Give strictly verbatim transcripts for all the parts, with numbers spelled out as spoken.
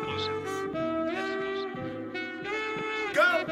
Exclusive. Exclusive. Go.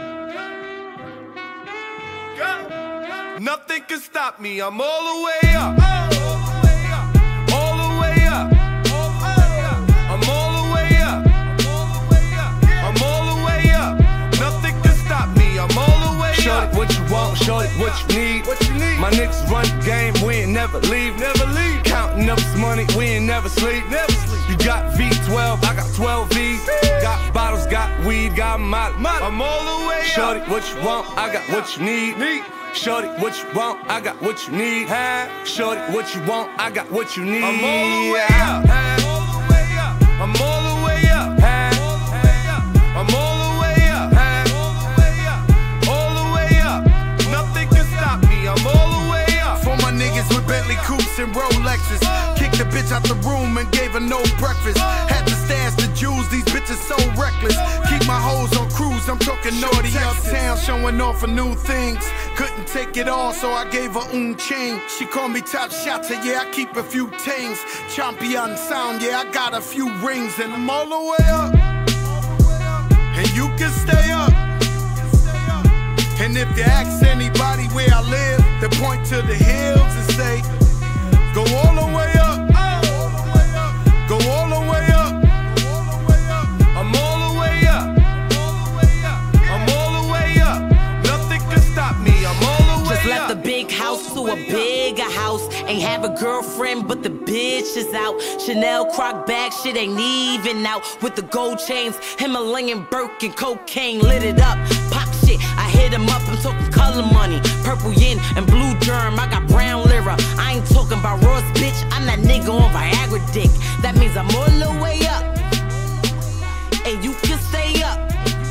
Go. Nothing can stop me. I'm all the way up. All the way up. I'm all the way up. I'm all the way up. Nothing can stop me. I'm all the way up. Shorty, what you want? Shorty, what you need? What you need? My niggas run the game. We ain't never leave. Never leave. Counting up this money. We ain't never sleep. Never sleep. You got V twelve. I got twelve V's. Got bottles. Got weed. Got molly. I'm all the way up. Shorty, what you want? I got what you need. Need. Shorty, what you want? I got what you need. Shorty, what you want? I got what you need. I'm all the way up. I'm all the way up. I'm all the way up. All the way up. Nothing can stop me. I'm all the way up. For my niggas with Bentley coupes and Rolexes, kicked the bitch out the room and gave her no breakfast. Had to stash the jewels. These bitches so reckless. Keep my hoes on cruise. I'm talking naughty uptown, showing off for new things. Couldn't take it all, so I gave her un chain. She called me top shotter, yeah, I keep a few things. Champion sound, yeah, I got a few rings. And I'm all the way up, and you can stay up. And if you ask anybody where I live, they point to the hills and say, go all the way up, go all the way up. I'm all the way up. I'm all the way up. Nothing can stop me. I'm all the way up. Just left the big house to a bigger house. Ain't have a girlfriend, but the bitch is out. Chanel croc bag, shit ain't even out. With the gold chains, Himalayan Birkin, cocaine lit it up. Pop shit, I hit him up. I'm talking color money, purple yin and blue germ. I got brown lira. I ain't talking about Ross, bitch. I'm that nigga on Viagra dick. That means I'm all the way up, and you can stay up.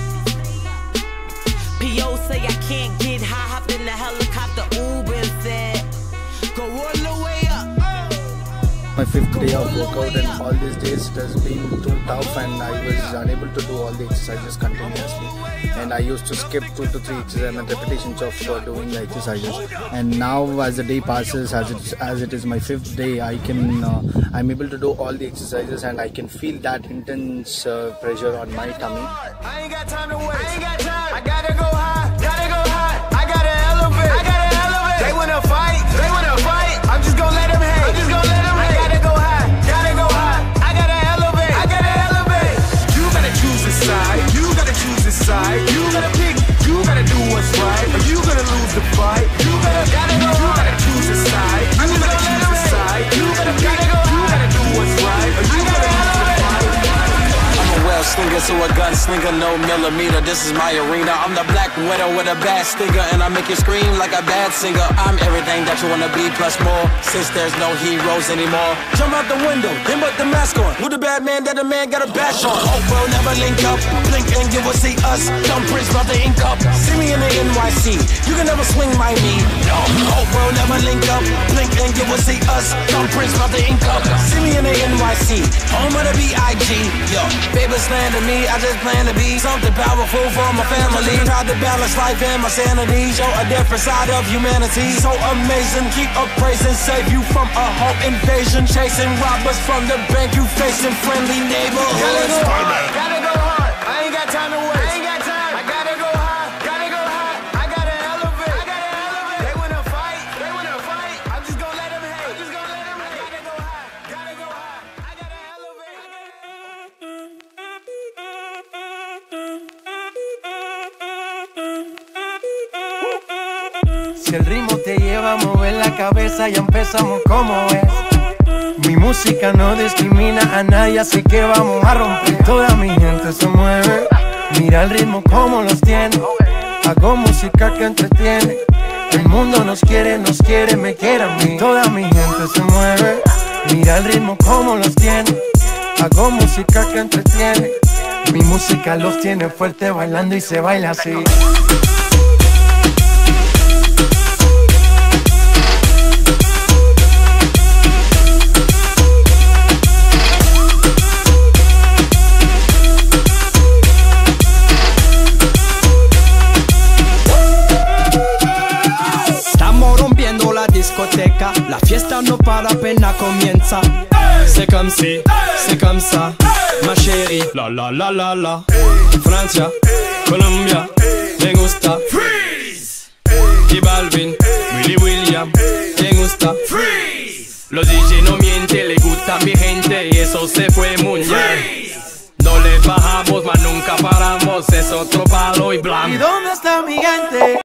P O say I can't get high. Hopped in the helicopter, Uber and said, go all the way up. My fifth day of workout, and all these days it has been too tough, and I was unable to do all the exercises continuously. And I used to skip two to three exercises and repetitions of uh, doing the exercises. And now, as the day passes, as it as it is my fifth day, I can uh, I'm able to do all the exercises, and I can feel that intense uh, pressure on my tummy. I ain't got time to waste. I ain't got time. I gotta go high. Gotta go high. I gotta elevate. I gotta elevate. They wanna fight. They wanna fight. I'm just gonna let them hate. I'm just gonna let them hate. I gotta go high. Gotta go high. I gotta elevate. I gotta elevate. You gotta choose a side. You gotta choose a side. You gotta pick. You gotta do what's right. Or you gonna lose the fight. You gotta gotta go. You gotta choose a side. You gotta choose a side. You gotta pick. You gotta do what's right. Or you gotta lose the fight. I'm a well slinger to a gun slinger, no millimeter. This is my arena. I'm the black widow with a bad stinger, and I make you scream like a bad singer. I'm everything that you wanna be plus more. Since there's no heroes anymore, jump out the window, then put the mask on. Who the bad man that a man got a bash on? Hope we'll never link up. Blink and you will see us. Dumb prince about the ink up. See me in the N Y C. You can never swing my knee. No. Hope we'll never link up. Blink and you will see us. Dumb prince about the ink up. See me in the N Y C. Home of the B I G. Yo, baby slander me. I just plan to be something powerful for my family. Try to balance life and my sanity. Show a different side of humanity. So amazing. Keep up praising. Save you from a home invasion. Chasing robbers from the bank. You facing friendly neighborhoods. Gotta go hard. Gotta go hard. I ain't got time to waste. I ain't got time. I gotta go high. Gotta go high. I gotta elevate. I gotta elevate. They wanna fight. They wanna fight. I'm just gonna let them hate. I'm just gonna let them hate. I gotta go high. Gotta go high. I gotta elevate. Si el ritmo te lleva a mover la cabeza, ya empezamos como es. Mi música no discrimina a nadie, así que vamos a romper. Toda mi gente se mueve, mira el ritmo como los tiene. Hago música que entretiene. El mundo nos quiere, nos quiere, me quiere a mí. Toda mi gente se mueve, mira el ritmo como los tiene. Hago música que entretiene. Mi música los tiene fuerte bailando y se baila así. La fiesta no para, apenas comienza. C'est comme si, c'est comme ça. ma chérie. La la la la la. Francia, Colombia, me gusta. Freeze. Y Balvin, Willy William, me gusta. Freeze. Los D J no mienten, le gusta a mi gente y eso se fue muy bien. No le bajamos, mas nunca paramos, es otro palo y blanco. ¿Y dónde está mi gente?